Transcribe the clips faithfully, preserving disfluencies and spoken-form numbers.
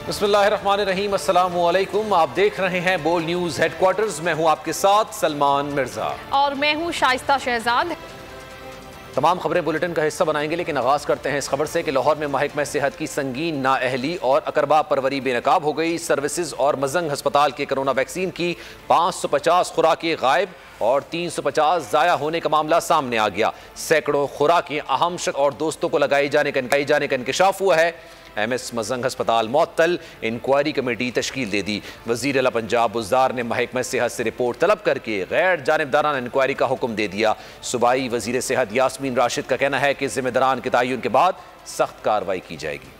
बिस्मिल्लाहिर्रहमानिर्रहीम, अस्सलामु अलैकुम। आप देख रहे हैं बोल न्यूज़ हेडक्वार्टर्स। मैं हूं आपके साथ सलमान मिर्जा और मैं हूं शाइस्ता शहजाद। तमाम खबरें बुलेटिन का हिस्सा बनाएंगे, लेकिन आगाज़ करते हैं इस खबर से कि लाहौर में महकमा सेहत की संगीन नाअहली और अकरबा परवरी बेनकाब हो गई। सर्विसेज और मजंग हस्पताल के कोरोना वैक्सीन की पाँच सौ पचास खुराकें गायब और तीन सौ पचास ज़ाया होने का मामला सामने आ गया। सैकड़ों खुराकें अहम शख्स और दोस्तों को लगाई जाने का जाने का इंकशाफ हुआ है। एम एस मजंग हस्पताल मुअत्तल, इंक्वायरी कमेटी तश्कील दे दी। वज़ीर आला पंजाब बुज़दार ने महकमा सेहत से रिपोर्ट तलब करके गैर जानिबदाराना इंक्वायरी का हुक्म दे दिया। सूबाई वज़ीर सेहत यास्मीन राशिद का कहना है कि जिम्मेदारान के तयन के बाद सख्त कार्रवाई की जाएगी।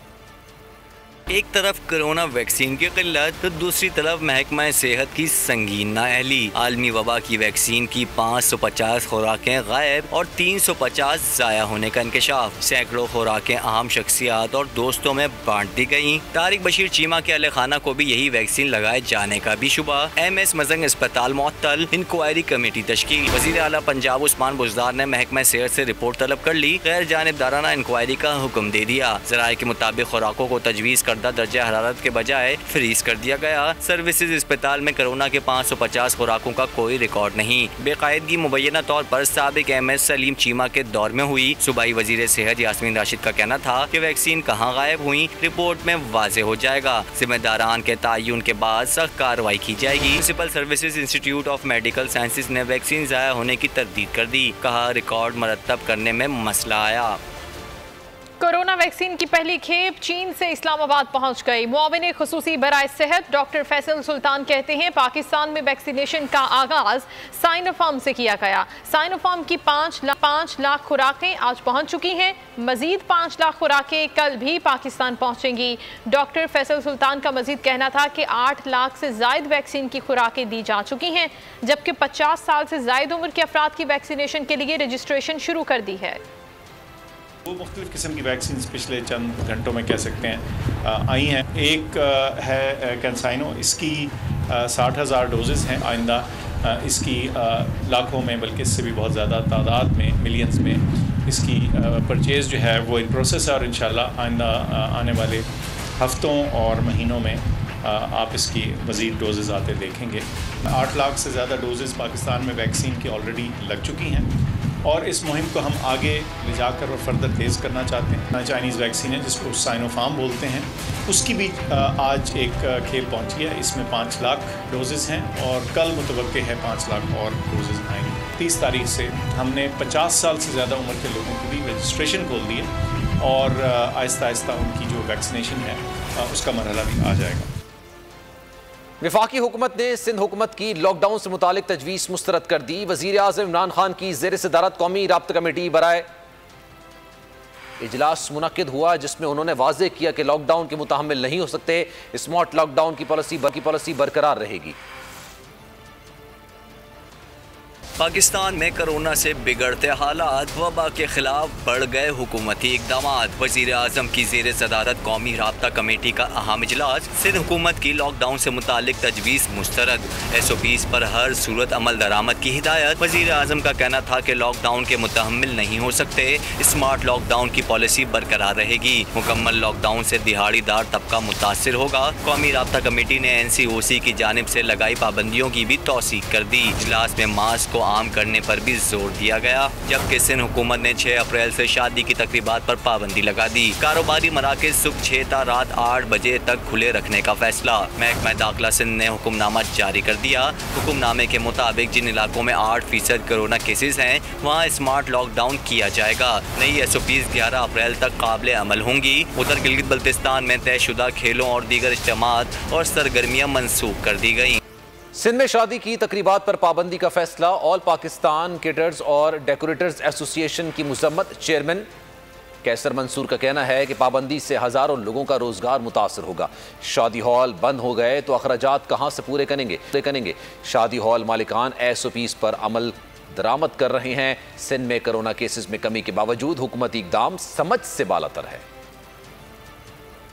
एक तरफ कोरोना वैक्सीन की किल्लत तो दूसरी तरफ महकमा सेहत की संगीन नाअहली। आलमी वबा की वैक्सीन की पाँच सौ पचास खुराकें गायब और तीन सौ पचास ज़ाया होने का इंकशाफ। सैकड़ों खुराकें अहम शख्सियात और दोस्तों में बांट दी गयी। तारिक बशीर चीमा के अहले खाना को भी यही वैक्सीन लगाए जाने का भी शुबा। एम एस मजंग अस्पताल मुअत्तल, इंक्वायरी कमेटी तश्कील। वज़ीर आला पंजाब उस्मान बुज़दार ने महकमा सेहत से रिपोर्ट तलब कर ली। गैर जानिबदाराना इंक्वायरी का हुक्म दे दिया। ज़राए के मुताबिक खुराकों को तजवीज़ दर्जा हरारत के बजाय फ्रीज कर दिया गया। सर्विसेज अस्पताल में कोरोना के पाँच सौ पचास खुराकों का कोई रिकॉर्ड नहीं। बेकायदगी मुबैना तौर पर साबिक एम एस सलीम चीमा के दौर में हुई। सूबाई वजीर सेहत यास्मीन राशिद का कहना था कि वैक्सीन कहाँ गायब हुई रिपोर्ट में वाजे हो जाएगा। जिम्मेदारान के तयन के बाद सख्त कार्रवाई की जाएगी। Municipal services institute of medical sciences ने वैक्सीन ज़ाया होने की तरदीद कर दी। कहा रिकॉर्ड मरतब करने में मसला आया। कोरोना वैक्सीन की पहली खेप चीन से इस्लामाबाद पहुंच गई। मुआविन खुसूसी बराए सेहत डॉक्टर फैसल सुल्तान कहते हैं पाकिस्तान में वैक्सीनेशन का आगाज साइनोफार्म से किया गया। साइनोफार्म की पाँच लाख पाँच लाख खुराकें आज पहुंच चुकी हैं। मजीद पाँच लाख खुराकें कल भी पाकिस्तान पहुंचेंगी। डॉक्टर फैसल सुल्तान का मजीद कहना था कि आठ लाख से जायद वैक्सीन की खुराकें दी जा चुकी हैं, जबकि पचास साल से जायद उम्र के अफराद की वैक्सीनेशन के लिए रजिस्ट्रेशन शुरू कर दी है। वो मुख्तलिफ़ किस्म की वैक्सीन पिछले चंद घंटों में कह सकते हैं आई हैं। एक आ, है कैंसाइनो, इसकी साठ हज़ार डोजेज़ हैं। आइंदा आ, इसकी आ, लाखों में बल्कि इससे भी बहुत ज़्यादा तादाद में, मिलियंस में इसकी परचेज़ जो है वो इन प्रोसेस है और इंशाल्लाह आइंदा आने वाले हफ्तों और महीनों में आ, आप इसकी मज़ीद डोजेज़ आते देखेंगे। आठ लाख से ज़्यादा डोजेज़ पाकिस्तान में वैक्सीन की ऑलरेडी लग चुकी हैं और इस मुहिम को हम आगे ले जाकर और फर्दर तेज़ करना चाहते हैं। चाइनीज़ वैक्सीन है जिसको साइनोफार्म बोलते हैं, उसकी भी आज एक खेप पहुंची है। इसमें पाँच लाख डोजेज़ हैं और कल मुतवक्के है पाँच लाख और डोजेज़ आएंगे। तीस तारीख से हमने पचास साल से ज़्यादा उम्र के लोगों की भी रजिस्ट्रेशन खोल दी है और आहिस्ता आहिस्ता उनकी जो वैक्सीनेशन है उसका मरहला भी आ जाएगा। वफाकी हुकूमत ने सिंध हुकूमत की लॉकडाउन से मुतालिक तजवीज़ मुस्तरद कर दी। वज़ीर आज़म इमरान खान की ज़ेर सदारत कौमी राब्ता कमेटी बराए इजलास मुनक्किद हुआ, जिसमें उन्होंने वाज़ेह किया कि लॉकडाउन के मुतहम्मिल नहीं हो सकते। स्मार्ट लॉकडाउन की पॉलिसी की पॉलिसी बरकरार रहेगी। पाकिस्तान में कोरोना से बिगड़ते हालात, वबा के खिलाफ बढ़ गए हुकूमती इकदाम। वज़ीर आज़म की ज़ेर सदारत कौमी राब्ता कमेटी का अहम इजलास। सिंध हुकूमत की लॉकडाउन से मुतालिक तजवीज़ मुस्तरद। एस ओ पीज़ पर हर सूरत अमल दरामद की हिदायत। वज़ीर आज़म का कहना था कि लॉकडाउन के मुतहम्मिल नहीं हो सकते। स्मार्ट लॉकडाउन की पॉलिसी बरकरार रहेगी। मुकम्मल लॉकडाउन से दिहाड़ीदार तबका मुतासिर होगा। कौमी राब्ता कमेटी ने एन सी ओ सी की जानिब से लगाई पाबंदियों की भी तौसीक कर दी। इजलास में मास्क को आम करने पर भी जोर दिया गया, जबकि सिंध हुकूमत ने छह अप्रैल से शादी की तकरीबात पर पाबंदी लगा दी। कारोबारी मराकज़ सुबह छह ता रात आठ बजे तक खुले रखने का फैसला। महकमा दाखिला सिंध ने हुक्मनामा जारी कर दिया। हुक्मनामे के मुताबिक जिन इलाकों में आठ फीसद कोरोना केसेज हैं वहाँ स्मार्ट लॉकडाउन किया जाएगा। नई एस ओ पीज़ ग्यारह अप्रैल तक काबिल अमल होंगी। उधर गिलगित बल्तिस्तान में तयशुदा खेलों और दीगर इज्तिमात और सरगर्मियाँ मनसूख कर दी गई। सिंध में शादी की तकरीबात पर पाबंदी का फैसला। ऑल पाकिस्तान केटर्स और डेकोरेटर्स एसोसिएशन की मुजम्मत। चेयरमैन कैसर मंसूर का कहना है कि पाबंदी से हज़ारों लोगों का रोज़गार मुतासर होगा। शादी हॉल बंद हो गए तो अखराजात कहाँ से पूरे करेंगे करेंगे शादी हॉल मालिकान एस ओ पीज़ पर अमल दरामद कर रहे हैं। सिंध में कोरोना केसेस में कमी के बावजूद हुकूमती इक़दाम समझ से बालातर है।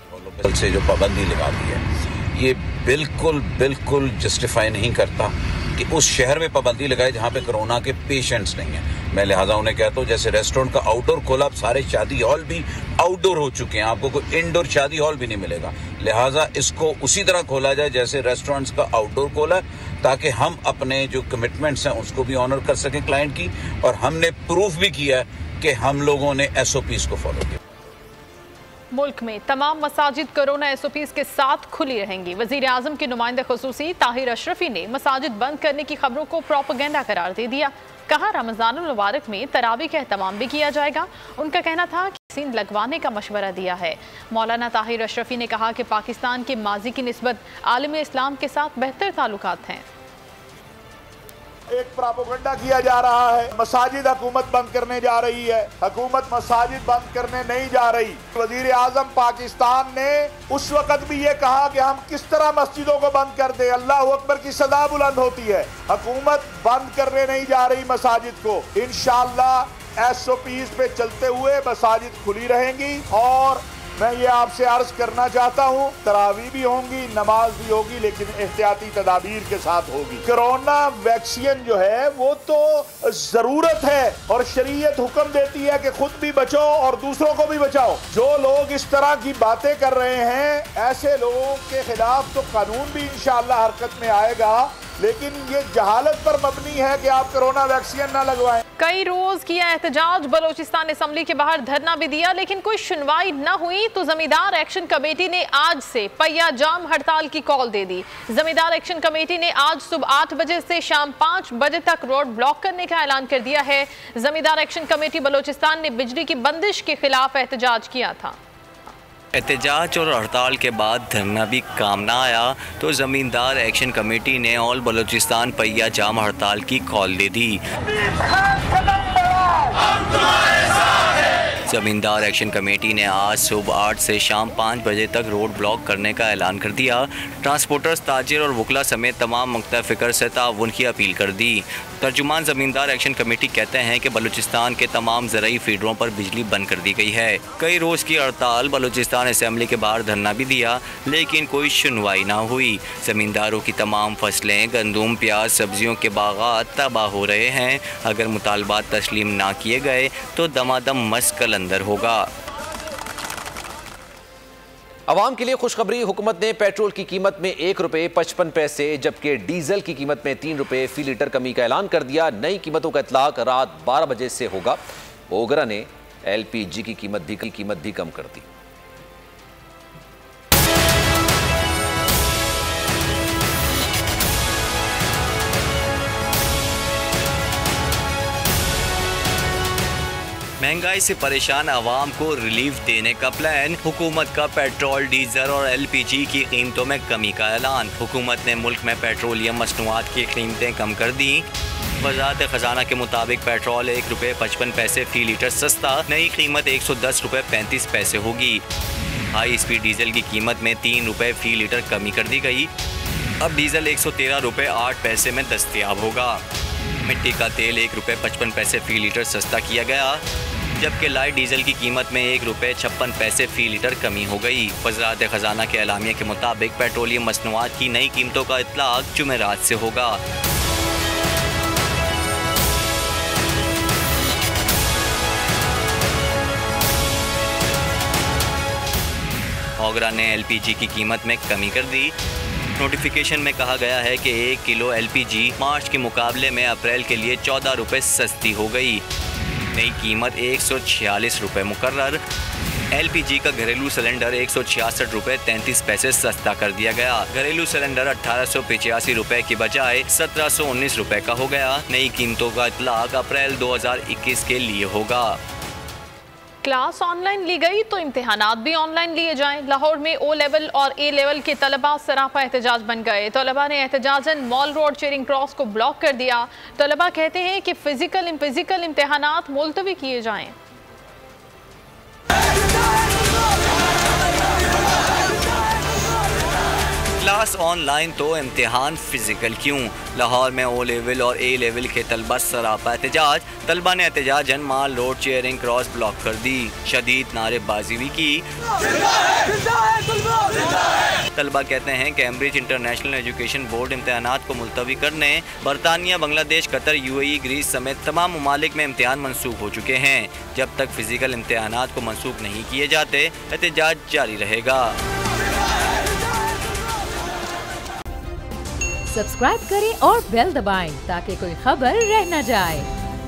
से जो पाबंदी लगा दी है ये बिल्कुल बिल्कुल जस्टिफाई नहीं करता कि उस शहर में पाबंदी लगाए जहाँ पे कोरोना के पेशेंट्स नहीं हैं। मैं लिहाजा उन्हें कहता हूँ जैसे रेस्टोरेंट का आउटडोर खोला, अब सारे शादी हॉल भी आउटडोर हो चुके हैं, आपको कोई इनडोर शादी हॉल भी नहीं मिलेगा। लिहाजा इसको उसी तरह खोला जाए जैसे रेस्टोरेंट्स का आउटडोर खोला, ताकि हम अपने जो कमिटमेंट्स हैं उसको भी ऑनर कर सकें क्लाइंट की, और हमने प्रूफ भी किया कि हम लोगों ने एस ओ पीज़ को फॉलो किया। मुल्क में तमाम मसाजिद कोरोना एस ओ पीज़ के साथ खुली रहेंगी। वजीर आजम के नुमाइंदे खुसूसी ताहिर अशरफी ने मसाजिद बंद करने की खबरों को प्रोपेगेंडा करार दे दिया। कहा रमजानुल मुबारक में तरावी का एहतमाम भी किया जाएगा। उनका कहना था कि वैक्सीन लगवाने का मशवरा दिया है। मौलाना ताहिर अशरफी ने कहा कि पाकिस्तान के माजी की निस्बत आलम इस्लाम के साथ बेहतर ताल्लुकात हैं। एक प्रोपेगेंडा किया जा रहा है, मसाजिद हुकूमत बंद करने जा रही है। हुकूमत मसाजिद बंद करने नहीं जा रही। वजीर आजम पाकिस्तान ने उस वक्त भी ये कहा कि हम किस तरह मस्जिदों को बंद कर दें, अल्लाह अकबर की सदा बुलंद होती है। हुकूमत बंद करने नहीं जा रही मसाजिद को। इंशाअल्लाह एस ओ पीज़ पे चलते हुए मसाजिद खुली रहेंगी। और मैं ये आपसे अर्ज करना चाहता हूँ, तरावी भी होंगी, नमाज भी होगी, लेकिन एहतियाती तदाबीर के साथ होगी। कोरोना वैक्सीन जो है वो तो जरूरत है और शरीयत हुक्म देती है कि खुद भी बचो और दूसरों को भी बचाओ। जो लोग इस तरह की बातें कर रहे हैं, ऐसे लोगों के खिलाफ तो कानून भी इंशाअल्लाह हरकत में आएगा, लेकिन ये जहालत पर मबनी है कि आप कोरोना वैक्सीन ना लगवाएं। कई रोज किया एहतजाज, बलोचिस्तान असेंबली के बाहर धरना भी दिया, लेकिन कोई सुनवाई न हुई तो जमींदार एक्शन कमेटी ने आज से पहिया जाम हड़ताल की कॉल दे दी। जमींदार एक्शन कमेटी ने आज सुबह आठ बजे से शाम पाँच बजे तक रोड ब्लॉक करने का ऐलान कर दिया है। जमींदार एक्शन कमेटी बलोचिस्तान ने बिजली की बंदिश के खिलाफ एहतजाज किया था। एहतजाज और हड़ताल के बाद धरना भी काम ना आया तो ज़मींदार एक्शन कमेटी ने ऑल बलूचिस्तान पहिया जाम हड़ताल की कॉल दे दी। ज़मींदार एक्शन कमेटी ने आज सुबह आठ से शाम पाँच बजे तक रोड ब्लॉक करने का ऐलान कर दिया। ट्रांसपोर्टर्स, ताजिर और वकला समेत तमाम मक्ता फ़िक्र से ताउन की अपील कर दी। तर्जुमान ज़मींदार एक्शन कमेटी कहते हैं कि बलूचिस्तान के तमाम ज़राई फीडरों पर बिजली बंद कर दी गई है। कई रोज़ की हड़ताल, बलूचिस्तान असेंबली के बाहर धरना भी दिया, लेकिन कोई सुनवाई ना हुई। ज़मींदारों की तमाम फसलें, गंदुम, प्याज, सब्जियों के बागात तबाह हो रहे हैं। अगर मुतालबात तस्लीम ना किए गए तो दमादम मस्कल अंदर होगा। अवाम के लिए खुशखबरी, हुकूमत ने पेट्रोल की कीमत में एक रुपये पचपन पैसे जबकि डीजल की कीमत में तीन रुपये फी लीटर कमी का ऐलान कर दिया। नई कीमतों का इतलाक रात बारह बजे से होगा। ओगरा ने एल पी जी की कीमत भी कीमत भी कम कर दी। महंगाई से परेशान आवाम को रिलीफ देने का प्लान। हुकूमत का पेट्रोल, डीजल और एल पी जी की कीमतों में कमी का ऐलान। हुकूमत ने मुल्क में पेट्रोलियम मसनूआत की कीमतें कम कर दी। वज़ारत ख़जाना के मुताबिक पेट्रोल एक रुपये पचपन पैसे फी लीटर सस्ता, नई कीमत एक सौ दस रुपये पैंतीस पैसे होगी। हाई स्पीड डीजल की कीमत में तीन रुपये फी लीटर कमी कर दी गई। अब डीजल एक सौ तेरह रुपये आठ पैसे में दस्तयाब होगा। मिट्टी का तेल एक रुपये पचपन पैसे फी लीटर सस्ता किया गया, जबकि लाइट डीजल की कीमत में एक रुपये छप्पन पैसे फी लीटर कमी हो गई। वज़ारत ख़जाना के एलामिया के मुताबिक पेट्रोलियम मसनूआत की नई कीमतों का इतलाक जुमेरात से होगा। ओगरा ने एल पी जी की कीमत में कमी कर दी। नोटिफिकेशन में कहा गया है कि एक kilo L P G March के मुकाबले में अप्रैल के लिए चौदह रुपये सस्ती हो गई। नई कीमत एक सौ छियालीस रुपये मुकर्रर। एल पी जी का घरेलू सिलेंडर एक सौ छियासठ रुपये तैंतीस पैसे सस्ता कर दिया गया। घरेलू सिलेंडर अठारह सौ पिचासी रुपये की बजाय सत्रह सौ उन्नीस रुपये का हो गया। नई कीमतों का इतलाक अप्रैल दो हज़ार इक्कीस के लिए होगा। क्लास ऑनलाइन ली गई तो इम्तिहानात भी ऑनलाइन लिए जाएं। लाहौर में ओ लेवल और ए लेवल के तलबा सरापा एहतजाज बन गए। तलबा ने एहतजाजन मॉल रोड चेरिंग क्रॉस को ब्लॉक कर दिया। तलबा कहते हैं कि फिजिकल फिजिकल इम्तिहानात मुलतवी किए जाएं। क्लास ऑनलाइन तो इम्तिहान फिजिकल क्यों? लाहौर में ओ लेवल और ए लेवल के तलबा सरापा एहतजाज। तलबा ने एहतजाजन mall road Charing Cross block कर दी, शदीद नारेबाजी भी की। तलबा कहते हैं कैम्ब्रिज इंटरनेशनल एजुकेशन बोर्ड इम्तिहानात को मुलतवी करने बरतानिया, बांग्लादेश, कतर, यूएई, ग्रीस समेत तमाम ममालिक में इम्तिहान मनसूख हो चुके हैं। जब तक फिजिकल इम्तिहानात को मनसूख नहीं किए जाते एहतजाज जारी रहेगा। सब्सक्राइब करें और बेल दबाएं ताकि कोई खबर रह न जाए।